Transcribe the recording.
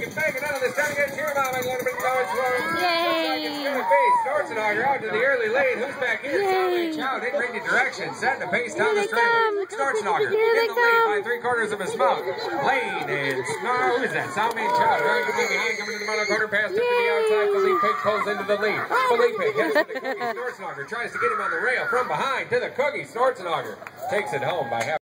He's making out of this time against here, Mom. A little bit noise for him. Yay! Schwarzenegger out to the early lead. Who's back here? Salvage Chow. They bring the direction. Setting the pace down the straight. Schwarzenegger in the lead by 3/4 of a smoke. Lane and Snarl. Who is that? Salvage Chow. Trying to get behind. Coming to the middle quarter. Pass to the outside. Felipe pulls into the lead. Felipe gets to the cookie. Schwarzenegger tries to get him on the rail from behind to the cookie. Schwarzenegger takes it home by half.